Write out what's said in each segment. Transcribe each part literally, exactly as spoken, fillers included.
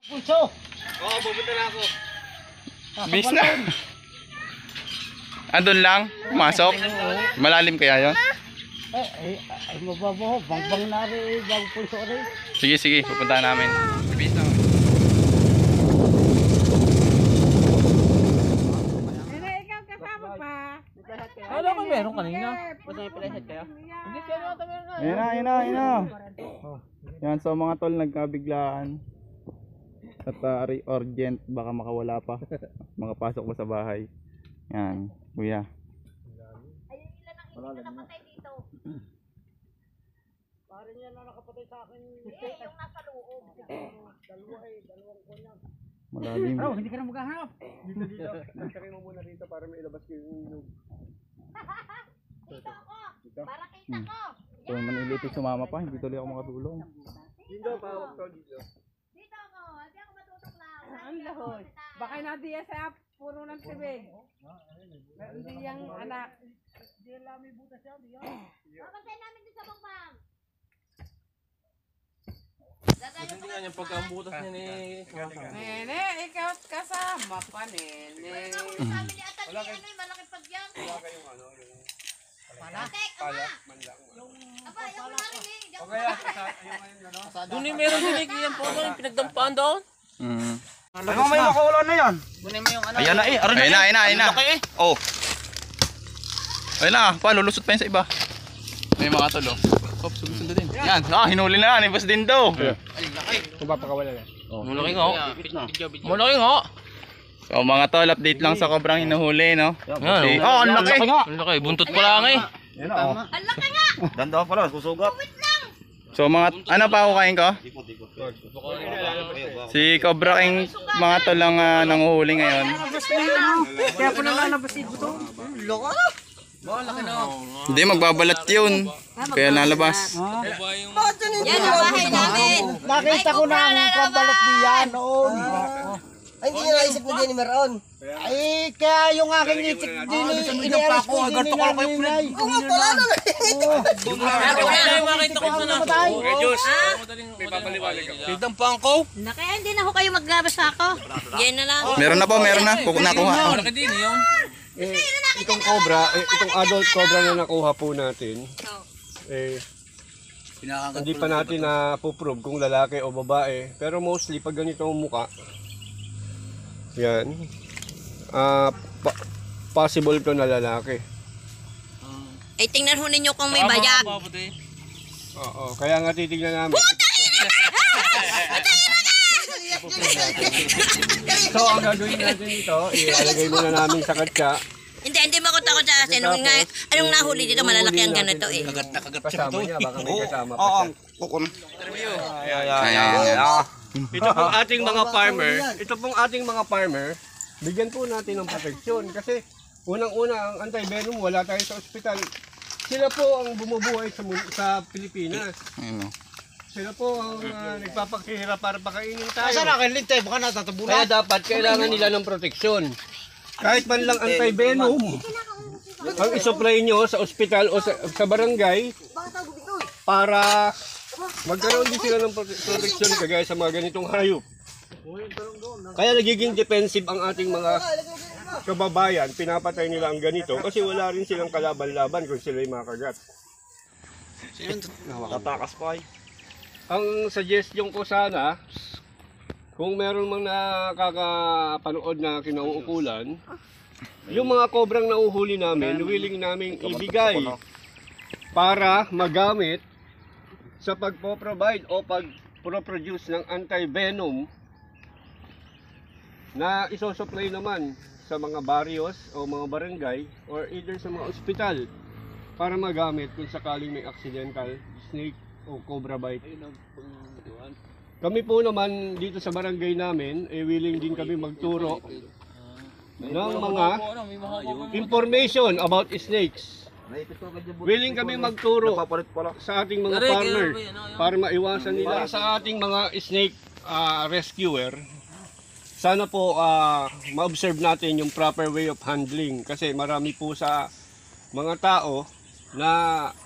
Puso! Oo, pupunta na ako. Bis na. Andun lang? Pumasok? Malalim kaya yon? Eh, eh, ay mababaho. Bangbang na rin. Bang puso rin. Sige, sige. Pupunta namin. Bis na. Ikaw kasama pa. Ano ko meron kanina? Basta may palahead kayo? Hindi siya naman meron na. Ayan na, ayan na, ayan na. Yan, so mga tol, nagkabiglaan. At uh, urgent, baka makawala pa. Makapasok mo sa bahay. Yan, kuya. Ayun nila nang hindi na napatay dito. Parang yan na nakapatay sa akin. Eh, yung nasa loob. Dalawa eh. Dalawang ko niya. Malalim. Bro, hindi ka na maghahanap. Dito, dito. Nagsakin mo muna dito para may ilabas ko yung inog. Dito ako. Para kita Hmm. ko. So, manilitik sumama pa, hindi tuloy ako makatulong. Dito, pawag to dito. Dito ako. Hindi ako matutuklaw. Ang lahod. Baka nadiya sa puro ng tibig. Hindi yung anak. Hindi lang may butas yan. Di yan. Papasay namin din sa bangbang. Hindi nga yung pagkambutas niya ni... Nene, ikaw kasama pa, nene. Sabi ni Atan, may ano yung malaki pag yan. Wala kayong ano, yung... Tek, Pala, ama. man lang. Aba, yung wala rin eh. Hindi ako O kaya, sa- yung ayun, ano? Doon yung meron dinig yan po yung pinagdampaan doon. Mm. Ano may makaulan na yan? Ayan na eh, ayan na, ayan na, ayan na. Oh. Ayan na, pa, lulusot pa yun sa iba. May mga tol, oh. Hop, susunod din. Yan, ah, hinuli na, nibas din daw. Kung papakawala na. Malaki nga. Malaki nga. So mga tol, update lang sa kobrang hinuhuli, no? Yan, Si- oh, ang laki. Ang laki, buntot pa lang eh. Yan o. Ang laki nga. Danda pala, susugat. So mga, ano pa kukain ko? Si Cobra King, mga tol lang uh, nanguhuli ngayon. Kaya po nalalabas ito to. Hindi, magbabalat yun. Kaya nalabas. Yan ang bahay namin. Nakita ko na ang kabalot niyan noon. Ay, hindi nyo naisip na din ni Meron. Ay, kaya yung aking itik din ini-aris ko din nila ninay. Oo nga pala na. Kaya yung makita ko sa Namatay. May papaliwanag ako. Pinagdampaan ko. Na kaya hindi na ho kayo maglabas ako. Yan na lang. Meron na po, meron na. Kuku nakuha. Malaki din yung. Eh, itong cobra, eh, itong adult cobra na nakuha po natin, eh, hindi pa natin na puprove kung lalaki o babae. Pero mostly, pag ganito ang muka, yan, ah, pa- possible to na lalaki. Ay, tingnan ho ninyo kung may bayag. Oo, kaya nga titignan namin. So, ang gagawin natin ito, ilalagay muna namin sa katsa. Hindi, hindi makutakot sa asin. Anong, nga, anong nahuli dito, malalaki ang ganito eh. Kasama niya, baka may kasama pa siya. Kukun. Ito pong ating mga farmer, ito pong ating mga farmer, bigyan po natin ng proteksyon kasi unang-una ang anti-venom wala tayo sa ospital. Sila po ang bumubuhay sa mun- sa Pilipinas. Ayun, oh. Sila po ang uh, nagpapaghihirap para pakainin tayo. Saan akin lintay? Baka natatabunan. Kaya dapat kailangan nila ng proteksyon. Kahit man lang anti-venom, ang isupply nyo sa ospital o sa, sa barangay para magkaroon din sila ng prote- proteksyon kagaya sa mga ganitong hayop. Kaya nagiging defensive ang ating mga kababayan, pinapatay nila ang ganito kasi wala rin silang kalaban-laban kung sila'y makagat. Nakatakas pa eh. Ang suggestion ko sana, kung meron mang nakakapanood na kinauukulan, yung mga kobrang nauhuli namin, willing namin ibigay para magamit sa pagpo-provide o pag-produce ng anti-venom na isosupply naman sa mga barrios o mga barangay or either sa mga ospital para magamit kung sakaling may accidental snake o cobra bite. Kami po naman dito sa barangay namin, eh willing din kami magturo ng mga information about snakes. Willing kami magturo sa ating mga farmer para maiwasan nila sa ating mga snake uh, rescuer. Sana po uh, ma-observe natin yung proper way of handling kasi marami po sa mga tao na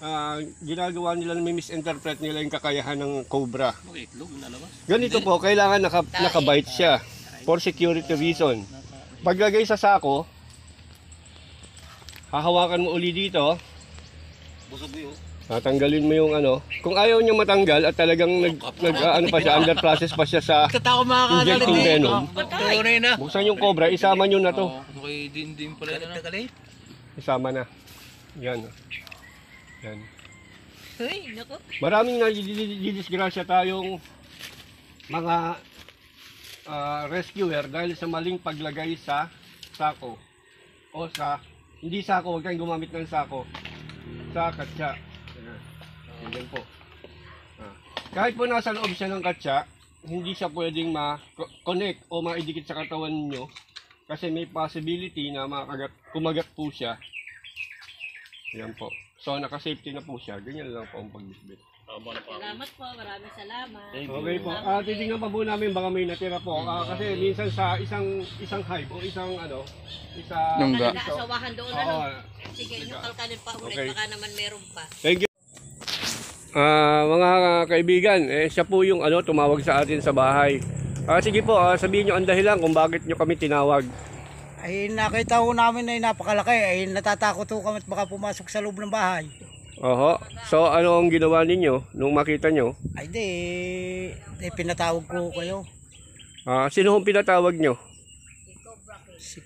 ah, ginagawa nila na may misinterpret nila yung kakayahan ng cobra. Ganito po, kailangan naka, nakabite siya for security reason. Paglagay sa sako, hahawakan mo uli dito. Tatanggalin mo yung ano. Kung ayaw niya matanggal at talagang nag, nag ah, ano pa siya, under process pa siya sa injecting venom, buksan yung cobra, isama nyo na to. Okay, din din pala na. Isama na. Yan. Yan. Uy, naku. Maraming nadidisgrasya tayong mga ah, rescuer dahil sa maling paglagay sa sako. O sa, hindi sako, huwag kayong gumamit ng sako. Sa katsa. Ayan. Ayan po. Ah. Kahit po nasa loob siya ng katsa, hindi siya pwedeng ma-connect o maidikit sa katawan niyo kasi may possibility na makagat, kumagat po siya. Ayan po. So, naka-safety na po siya. Ganyan lang po ang pagbisbit. Salamat po, maraming salamat. Okay po. Ah, titingnan pa po namin baka may natira po. Ah, kasi minsan sa isang isang hive o isang ano, isang Lungga. Nag-aasawahan doon Oo. ano. Sige, yung kalkalin pa ulit, Okay. baka naman meron pa. Thank you. Ah, mga kaibigan, eh siya po yung ano tumawag sa atin sa bahay. Ah, sige po, ah, sabihin niyo ang dahilan kung bakit niyo kami tinawag. Ay nakita ho namin ay napakalaki. Ay natatakot ho kami at baka pumasok sa loob ng bahay. Oho. So ano ang ginawa ninyo nung makita nyo? Ay di, di pinatawag ko kayo. Ah, sino hong pinatawag nyo? Si,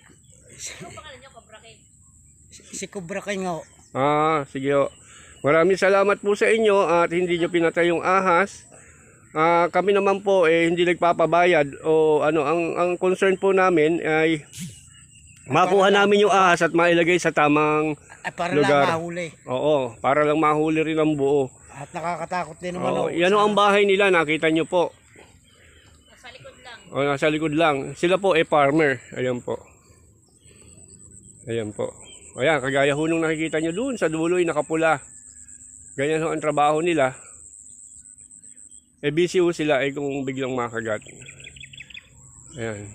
si Cobra King ho. Ah, sige ho. Maraming salamat po sa inyo at hindi nyo pinatay yung ahas. Ah, kami naman po eh hindi nagpapabayad o ano ang ang concern po namin ay makuha namin yung ahas at mailagay sa tamang Ay para lugar. lang mahuli. Oo, para lang mahuli rin ang buo. At nakakatakot din naman Oo, ho. yan ho ang bahay nila, nakita nyo po. Nasa likod lang. O, nasa likod lang. Sila po eh farmer. Ayan po. Ayan po. Ayan, kagaya ho nung nakikita nyo doon sa dulo yung nakapula. Ganyan ho ang trabaho nila. Eh busy ho sila eh kung biglang makagat. Ayan.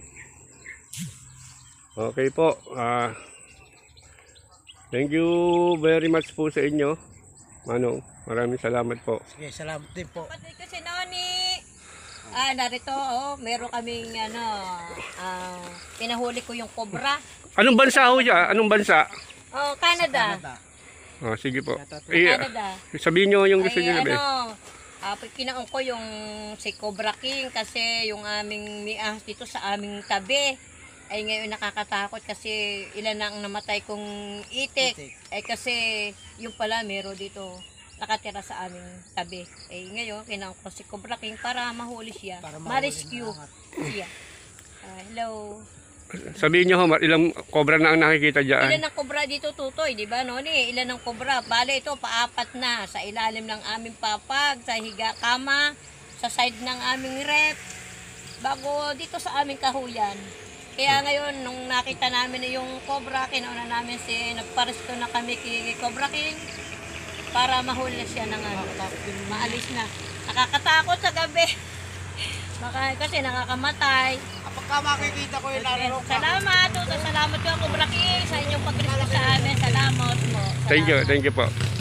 Okay po. Ah, thank you very much po sa inyo. Manong, maraming salamat po. Sige, salamat din po. Kapatid ko si Noni. Ah, narito, oh, meron kaming, ano, ah, pinahuli ko yung cobra. Anong bansa ho siya? Anong bansa? Oh, Canada. Oh, sige po. Eh, Canada. sabihin nyo yung gusto nyo Ay, sabihin. ano, ah, kinaon ko yung si Cobra King kasi yung aming miahas dito sa aming tabi. Ay ngayon nakakatakot kasi ilan na ang namatay kong itik. Itik. Ay kasi yung pala meron dito nakatira sa aming tabi. Ay ngayon kinaon ko si Cobra King para mahuli siya. Para mahuli Ma-rescue siya. Ah, hello. Sabihin nyo ho, ilang cobra na ang nakikita dyan. Ilan ang cobra dito, Tutoy, di ba, Noni? Ilan ang cobra? Bale, ito, paapat na. Sa ilalim ng aming papag, sa higa kama, sa side ng aming rep, bago dito sa aming kahuyan. Kaya ngayon, nung nakita namin yung cobra, kinauna namin si, nagparesto na kami kay Cobra King para mahuli na siya ng ano, maalis na. Nakakatakot sa gabi. Baka kasi nakakamatay. Pagka makikita ko yung laro Salamat, Tutoy. Salamat ko, Cobra King, sa inyong pagresto sa amin. Salamat mo. Thank you, thank you po.